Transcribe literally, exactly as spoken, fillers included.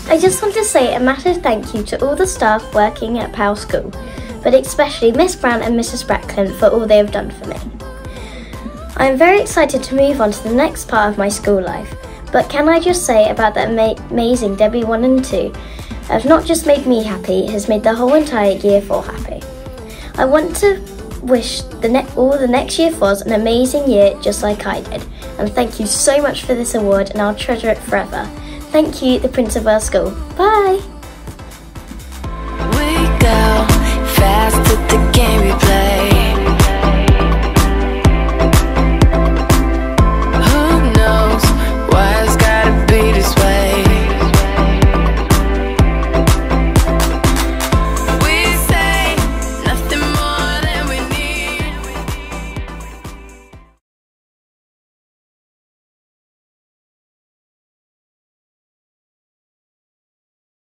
I just want to say a massive thank you to all the staff working at Powell School, but especially Miss Brown and Missus Bracklin for all they have done for me. I am very excited to move on to the next part of my school life, but can I just say about the ama amazing Debbie one and two have not just made me happy, it has made the whole entire year four happy. I want to wish the ne all the next year fours an amazing year just like I did, and thank you so much for this award and I'll treasure it forever. Thank you, the principal of our school. Bye!